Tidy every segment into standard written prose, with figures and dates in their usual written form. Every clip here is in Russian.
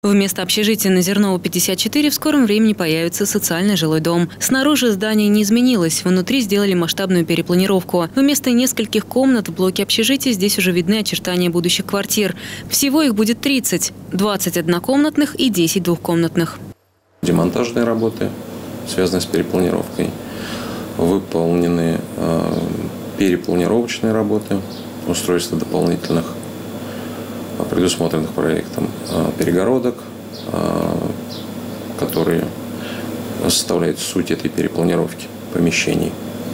Вместо общежития на Зернова 54 в скором времени появится социальный жилой дом. Снаружи здание не изменилось, внутри сделали масштабную перепланировку. Вместо нескольких комнат в блоке общежития здесь уже видны очертания будущих квартир. Всего их будет 30 – 20 однокомнатных и 10 двухкомнатных. Демонтажные работы, связанные с перепланировкой, выполнены перепланировочные работы, устройство дополнительных, предусмотренных проектом перегородок, которые составляют суть этой перепланировки помещений.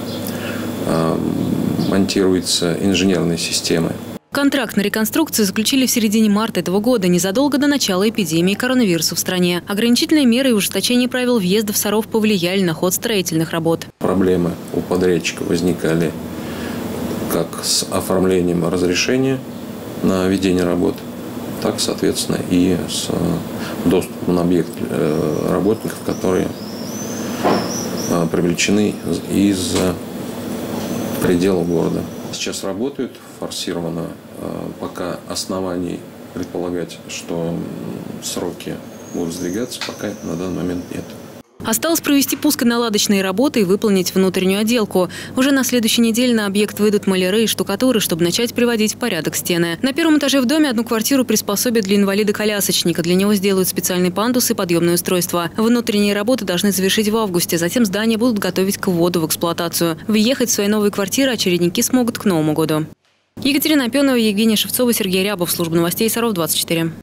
Монтируются инженерные системы. Контракт на реконструкцию заключили в середине марта этого года, незадолго до начала эпидемии коронавируса в стране. Ограничительные меры и ужесточение правил въезда в Саров повлияли на ход строительных работ. Проблемы у подрядчика возникали как с оформлением разрешения на ведение работ, так, соответственно, и с доступом на объект работников, которые привлечены из пределов города. Сейчас работают форсированно, пока оснований предполагать, что сроки будут сдвигаться, пока на данный момент нет. Осталось провести пусконаладочные работы и выполнить внутреннюю отделку. Уже на следующей неделе на объект выйдут маляры и штукатуры, чтобы начать приводить в порядок стены. На первом этаже в доме одну квартиру приспособят для инвалида-колясочника. Для него сделают специальный пандус и подъемное устройство. Внутренние работы должны завершить в августе. Затем здание будут готовить к вводу в эксплуатацию. Въехать в свои новые квартиры очередники смогут к Новому году. Екатерина Опенова, Евгения Шевцова, Сергей Рябов. Служба новостей Саров 24.